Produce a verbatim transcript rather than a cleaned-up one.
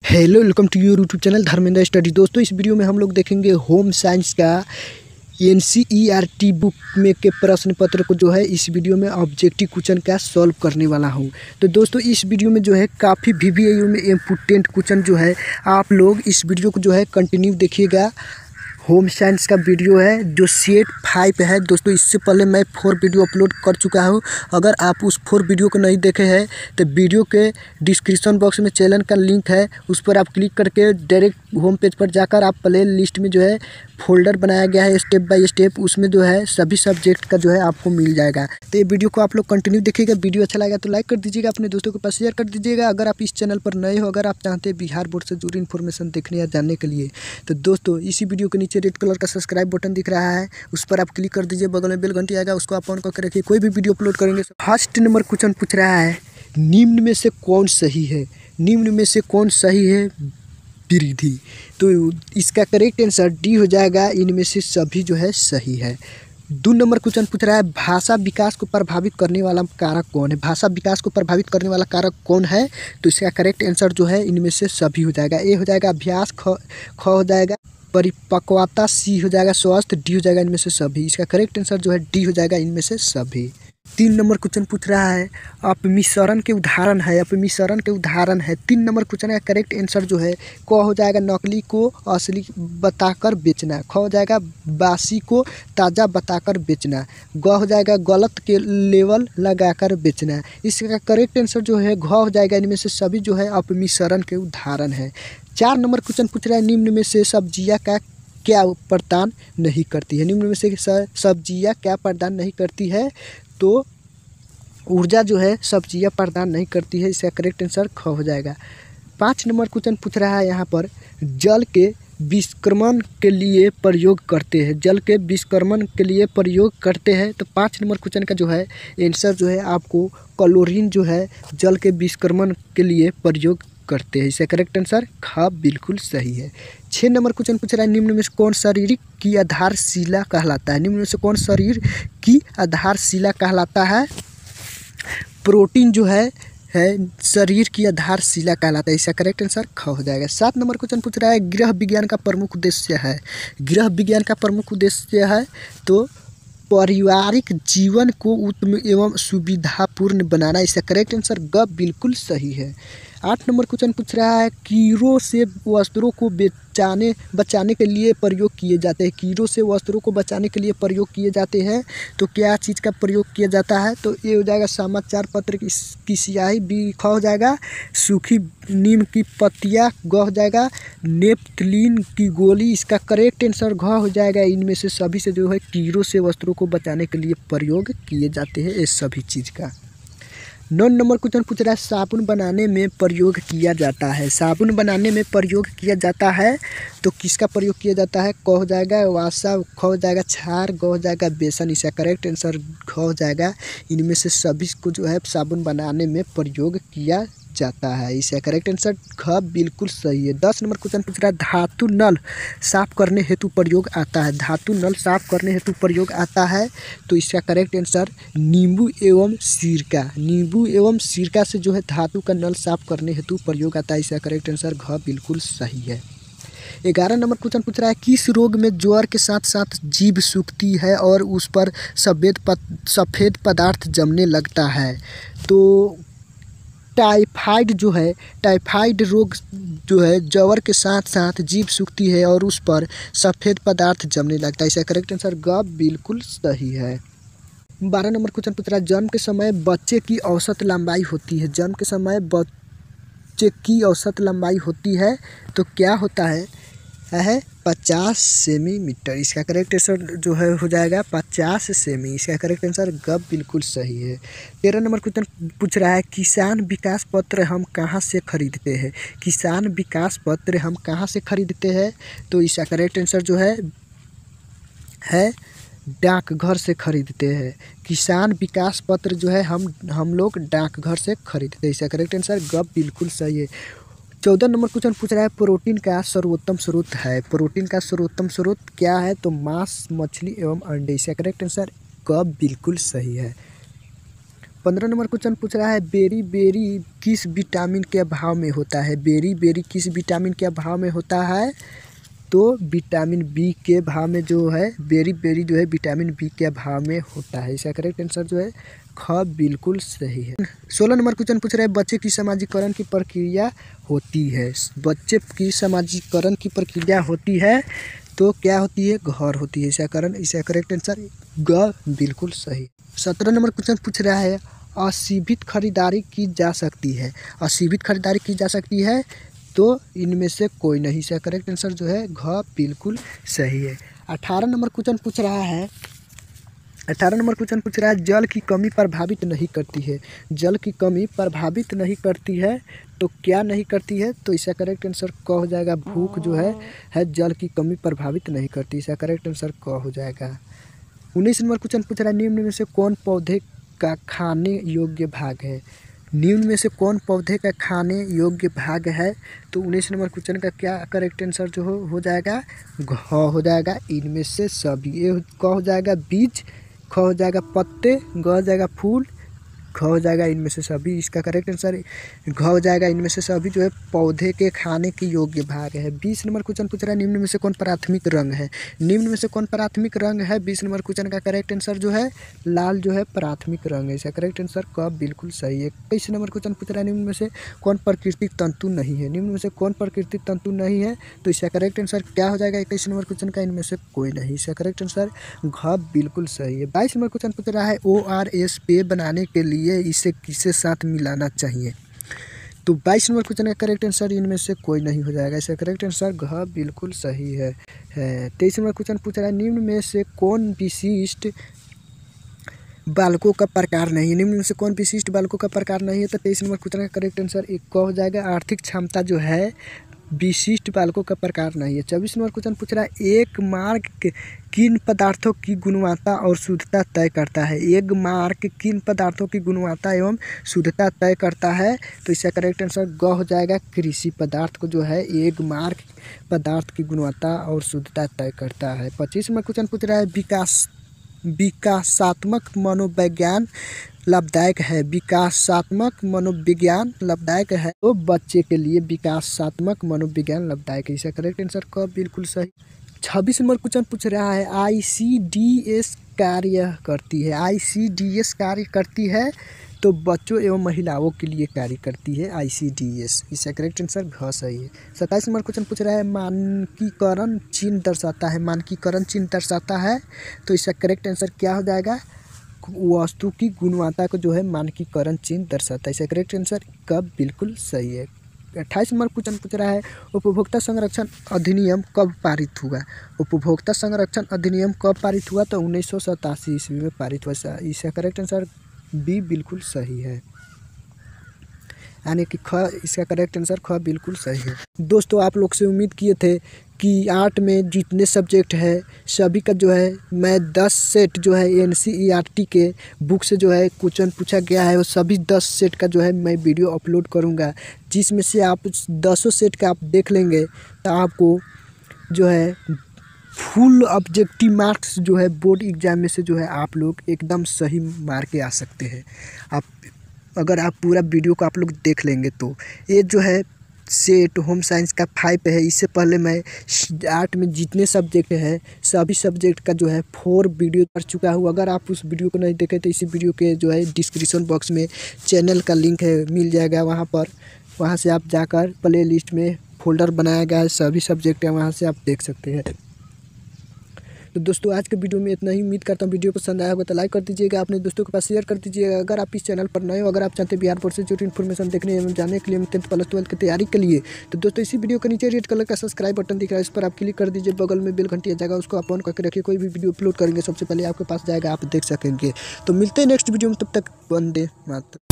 Hello, welcome to your YouTube channel Dharmendra study. दोस्तों, इस video में हम लोग देखेंगे होम साइंस का एनसीईआरटी बुक में के प्रश्न पत्र को जो है इस वीडियो में ऑब्जेक्टिव क्वेश्चन का सॉल्व करने वाला हूं। तो दोस्तों, इस वीडियो में जो है काफ़ी वीवीआईयू में इम्पोर्टेंट क्वेश्चन जो है आप लोग इस वीडियो को जो है कंटिन्यू देखिएगा। होम साइंस का वीडियो है जो सेट फाइव है। दोस्तों, इससे पहले मैं फोर वीडियो अपलोड कर चुका हूं। अगर आप उस फोर वीडियो को नहीं देखे हैं तो वीडियो के डिस्क्रिप्शन बॉक्स में चैनल का लिंक है, उस पर आप क्लिक करके डायरेक्ट होम पेज पर जाकर आप प्ले लिस्ट में जो है फोल्डर बनाया गया है स्टेप बाय स्टेप, उसमें जो है सभी सब्जेक्ट का जो है आपको मिल जाएगा। तो ये वीडियो को आप लोग कंटिन्यू देखिएगा। वीडियो अच्छा लगा तो लाइक कर दीजिएगा, अपने दोस्तों के पास शेयर कर दीजिएगा। अगर आप इस चैनल पर नए हो, अगर आप चाहते हैं बिहार बोर्ड से जुड़ी इन्फॉर्मेशन देखने या जानने के लिए, तो दोस्तों इसी वीडियो के नीचे रेड कलर का सब्सक्राइब बटन दिख रहा है, उस पर आप क्लिक कर दीजिए। बगल में बेल घंटी आएगा, उसको आप ऑन करके रखिए। कोई भी वीडियो अपलोड करेंगे। फर्स्ट नंबर क्वेश्चन पूछ रहा है, निम्न में से कौन सही है? निम्न में से कौन सही है? वृद्धि। तो इसका करेक्ट आंसर डी हो जाएगा, इनमें से सभी जो है सही है। दो नंबर क्वेश्चन पूछ रहा है, भाषा विकास को प्रभावित करने वाला कारक कौन है? भाषा विकास को प्रभावित करने वाला कारक कौन है? तो इसका करेक्ट आंसर जो है इनमें से सभी हो जाएगा। ए हो जाएगा अभ्यास, ख ख हो जाएगा परिपक्वता, सी हो जाएगा स्वास्थ्य, डी हो जाएगा इनमें से सभी। इसका करेक्ट आंसर जो है डी हो जाएगा, इनमें से सभी। तीन नंबर क्वेश्चन पूछ रहा है, अपमिश्रण के उदाहरण है। अपमिश्रण के उदाहरण है। तीन नंबर क्वेश्चन का करेक्ट आंसर जो है क हो जाएगा नकली को असली बताकर बेचना, ख हो जाएगा बासी को ताज़ा बताकर बेचना, ग हो जाएगा गलत के लेवल लगाकर बेचना। इसका करेक्ट आंसर जो है घ हो जाएगा, इनमें से सभी जो है अपमिश्रण के उदाहरण है। चार नंबर क्वेश्चन पूछ रहा है, निम्न में से सब्जियां का क्या प्रदान नहीं करती है? निम्न में से सब्जियां क्या प्रदान नहीं करती है? तो ऊर्जा जो है सब्जियां प्रदान नहीं करती है। इसका करेक्ट आंसर ख हो जाएगा। पाँच नंबर क्वेश्चन पूछ रहा है यहाँ पर, जल के विष्क्रमण के लिए प्रयोग करते हैं। जल के विष्क्रमण के लिए प्रयोग करते हैं। तो पाँच नंबर क्वेश्चन का जो है आंसर जो है आपको क्लोरीन जो है जल के विष्क्रमण के लिए प्रयोग करते हैं। इसका करेक्ट आंसर ख बिल्कुल सही है। छः नंबर क्वेश्चन पूछ रहा है, निम्न में से कौन शारीरिक की आधारशिला कहलाता है? निम्न में से कौन शरीर की आधारशिला कहलाता है? प्रोटीन जो है है शरीर की आधारशिला कहलाता है। इसका करेक्ट आंसर ख हो जाएगा। सात नंबर क्वेश्चन पूछ रहा है, गृह विज्ञान का प्रमुख उद्देश्य है। गृह विज्ञान का प्रमुख उद्देश्य है तो पारिवारिक जीवन को उत्तम एवं सुविधापूर्ण बनाना। इसका करेक्ट आंसर ग बिल्कुल सही है। आठ नंबर क्वेश्चन पूछ रहा है, कीड़ों से वस्त्रों को बचाने बचाने के लिए प्रयोग किए जाते हैं। कीड़ों से वस्त्रों को बचाने के लिए प्रयोग किए जाते हैं तो क्या चीज़ का प्रयोग किया जाता है? तो ये हो जाएगा समाचार पत्र की, की स्याही, बी ख हो जाएगा सूखी नीम की पत्तियाँ, ग हो जाएगा नेपथलीन की गोली। इसका करेक्ट आंसर घ हो जाएगा, इनमें से सभी से जो है कीड़ों से वस्त्रों को बचाने के लिए प्रयोग किए जाते हैं ये सभी चीज़ का। नौ नंबर क्वेश्चन पूछ रहा है, साबुन बनाने में प्रयोग किया जाता है। साबुन बनाने में प्रयोग किया जाता है तो किसका प्रयोग किया जाता है? क हो जाएगा वासा, ख हो जाएगा क्षार, ग हो जाएगा बेसन। इसका करेक्ट आंसर ख हो जाएगा, इनमें से सभी को जो है साबुन बनाने में प्रयोग किया जाता है। इसका करेक्ट आंसर ख बिल्कुल सही है। दस नंबर क्वेश्चन पूछ रहा है, धातु नल साफ करने हेतु प्रयोग आता है। धातु नल साफ करने हेतु प्रयोग आता है तो इसका करेक्ट आंसर नींबू एवं सिरका। नींबू एवं सिरका से जो है धातु का नल साफ करने हेतु प्रयोग आता है। इसका करेक्ट आंसर घ बिल्कुल सही है। ग्यारह नंबर क्वेश्चन पूछ रहा है, किस रोग में ज्वर के साथ साथ जीभ सूखती है और उस पर सफेद सफ़ेद पदार्थ जमने लगता है? तो टाइफाइड जो है, टाइफाइड रोग जो है ज्वर के साथ साथ जीभ सूखती है और उस पर सफ़ेद पदार्थ जमने लगता है। इसका करेक्ट आंसर ग बिल्कुल सही है। बारह नंबर क्वेश्चन पूछ रहा है, जन्म के समय बच्चे की औसत लंबाई होती है। जन्म के समय बच्चे की औसत लंबाई होती है तो क्या होता है? है पचास सेमीमीटर। इसका करेक्ट आंसर जो है हो जाएगा पचास सेमी। इसका करेक्ट आंसर ग बिल्कुल सही है। तेरह नंबर क्वेश्चन पूछ रहा है, किसान विकास पत्र हम कहाँ से खरीदते हैं? किसान विकास पत्र हम कहाँ से खरीदते हैं? तो इसका करेक्ट आंसर जो है है डाकघर से खरीदते हैं। किसान विकास पत्र जो है हम हम लोग डाकघर से खरीदते हैं। इसका करेक्ट आंसर ग बिल्कुल सही है। चौदह नंबर क्वेश्चन पूछ रहा है, प्रोटीन का सर्वोत्तम स्रोत है। प्रोटीन का सर्वोत्तम स्रोत क्या है? तो मांस, मछली एवं अंडे। इसका करेक्ट आंसर क बिल्कुल सही है। पंद्रह नंबर क्वेश्चन पूछ रहा है बेरी बेरी किस विटामिन के अभाव में होता है। बेरी बेरी किस विटामिन के अभाव में होता है, तो विटामिन बी के अभाव में जो है बेरी बेरी जो है विटामिन बी के अभाव में होता है। इसका करेक्ट आंसर जो है ख बिल्कुल सही है। सोलह नंबर क्वेश्चन पूछ रहे हैं बच्चे की सामाजिकरण की प्रक्रिया होती है। बच्चे की सामाजिकरण की प्रक्रिया होती है तो क्या होती है, घर होती है। इसका कारण इसका करेक्ट आंसर ग बिल्कुल सही। सत्रह नंबर क्वेश्चन पूछ रहा है असीमित खरीदारी की जा सकती है। असीमित खरीदारी की जा सकती है तो इनमें से कोई नहीं। इसका करेक्ट आंसर जो है घ बिल्कुल सही है। अठारह नंबर क्वेश्चन पूछ रहा है अठारह नंबर क्वेश्चन पूछ रहा है जल की कमी प्रभावित नहीं करती है। जल की कमी प्रभावित नहीं करती है तो क्या नहीं करती है, तो इसका करेक्ट आंसर क हो जाएगा। भूख जो है है जल की कमी प्रभावित नहीं करती। इसका करेक्ट आंसर क हो जाएगा। उन्नीस नंबर क्वेश्चन पूछ रहा है निम्न में से कौन पौधे का खाने योग्य भाग है। निम्न में से कौन पौधे का खाने योग्य भाग है, तो उन्नीस नंबर क्वेश्चन का क्या करेक्ट आंसर जो हो हो जाएगा घ हो जाएगा। इनमें से सभी ये क हो जाएगा बीज, ख हो जाएगा पत्ते, ग हो जाएगा फूल, ख हो जाएगा इनमें से सभी। इसका करेक्ट आंसर घ हो जाएगा। इनमें से सभी जो है पौधे के खाने के योग्य भाग है। बीस नंबर क्वेश्चन पूछ रहा है निम्न में से कौन प्राथमिक रंग है। निम्न में से कौन प्राथमिक रंग है, बीस नंबर क्वेश्चन का करेक्ट आंसर जो है लाल जो है प्राथमिक रंग है। इसका करेक्ट आंसर क बिल्कुल सही है। इक्कीस नंबर क्वेश्चन पूछ रहा है निम्न में से कौन प्राकृतिक तंतु नहीं है। निम्न में से कौन प्राकृतिक तंतु नहीं है, तो इसका करेक्ट आंसर क्या हो जाएगा इक्कीस नंबर क्वेश्चन का, इनमें से कोई नहीं। इसका करेक्ट आंसर घ बिल्कुल सही है। बाईस नंबर क्वेश्चन पूछ रहा है ओ आर एस पेय बनाने के लिए इसे किसके साथ मिलाना चाहिए, तो बाईस नंबर क्वेश्चन का करेक्ट आंसर इनमें से कोई नहीं हो जाएगा। इसका करेक्ट आंसर घ बिल्कुल सही है। है तेईस नंबर क्वेश्चन पूछ रहा है निम्न में से कौन विशिष्ट बालकों का प्रकार नहीं है। निम्न में से कौन विशिष्ट बालकों का प्रकार नहीं है, तो तेईस नंबर क्वेश्चन का करेक्ट आंसर एक क हो जाएगा। आर्थिक क्षमता जो है विशिष्ट बालकों का प्रकार नहीं है। चौबीस नंबर क्वेश्चन पूछ रहा है एक मार्क किन पदार्थों की गुणवत्ता और शुद्धता तय करता है। एक मार्क किन पदार्थों की गुणवत्ता एवं शुद्धता तय करता है, तो इसका करेक्ट आंसर ग हो जाएगा। कृषि पदार्थ को जो है एक मार्क पदार्थ की गुणवत्ता और शुद्धता तय करता है। पच्चीस नंबर क्वेश्चन पूछ रहा है विकास विकासात्मक मनोविज्ञान लाभदायक है। विकासात्मक मनोविज्ञान लाभदायक है तो बच्चे के लिए विकासात्मक मनोविज्ञान लाभदायक है। इसका करेक्ट आंसर क बिल्कुल सही। छब्बीस नंबर क्वेश्चन पूछ रहा है आई सी डी एस कार्य करती है। आई सी डी एस कार्य करती है तो बच्चों एवं महिलाओं के लिए कार्य करती है आई सी डी एस। इसका करेक्ट आंसर घ सही है। सत्ताईस नंबर क्वेश्चन पूछ रहा है मानकीकरण चिन्ह दर्शाता है। मानकीकरण चिन्ह दर्शाता है तो इसका करेक्ट आंसर क्या हो जाएगा, वस्तु की गुणवत्ता को जो है मानकीकरण चिन्ह दर्शाता है। इसका करेक्ट आंसर कब बिल्कुल सही है। अट्ठाईस नंबर क्वेश्चन पूछ रहा है उपभोक्ता संरक्षण अधिनियम कब पारित हुआ। उपभोक्ता संरक्षण अधिनियम कब पारित हुआ, तो उन्नीस सौ सतासी ईस्वी में पारित हुआ। इसका करेक्ट आंसर बी बिल्कुल सही है, यानी कि ख इसका करेक्ट आंसर ख बिल्कुल सही है। दोस्तों आप लोग से उम्मीद किए थे कि आर्ट में जितने सब्जेक्ट है सभी का जो है मैं दस सेट जो है N C E R T के बुक से जो है क्वेश्चन पूछा गया है वो सभी दस सेट का जो है मैं वीडियो अपलोड करूंगा, जिसमें से आप दसों सेट का आप देख लेंगे तो आपको जो है फुल ऑब्जेक्टिव मार्क्स जो है बोर्ड एग्जाम में से जो है आप लोग एकदम सही मार के आ सकते हैं। आप अगर आप पूरा वीडियो को आप लोग देख लेंगे तो ये जो है सेट होम साइंस का फाइव है। इससे पहले मैं आर्ट में जितने सब्जेक्ट है सभी सब्जेक्ट का जो है फोर वीडियो कर चुका हूँ। अगर आप उस वीडियो को नहीं देखे तो इसी वीडियो के जो है डिस्क्रिप्शन बॉक्स में चैनल का लिंक है मिल जाएगा, वहाँ पर वहाँ से आप जाकर प्ले लिस्ट में फोल्डर बनाया गया है सभी सब्जेक्ट है, वहाँ से आप देख सकते हैं। तो दोस्तों आज के वीडियो में इतना ही। उम्मीद करता हूँ वीडियो पसंद आया होगा तो लाइक कर दीजिएगा, अपने दोस्तों के पास शेयर कर दीजिएगा। अगर आप इस चैनल पर नए हो, अगर आप चाहते हैं बिहार बोर्ड से जो इन्फॉर्मेशन देखने एवं जानने के लिए टेंथ प्लस ट्वेल्थ की तैयारी के लिए, तो दोस्तों इसी वीडियो के नीचे रेड कलर का सब्सक्राइब बटन दिख रहा है, इस पर आप क्लिक कर दीजिए। बगल में बेल घंटी आ जाएगा, उसको आप ऑन करके रखिए। कोई भी वीडियो अपलोड करेंगे सबसे पहले आपके पास जाएगा, आप देख सकेंगे। तो मिलते हैं नेक्स्ट वीडियो में, तब तक वंदे मातरम।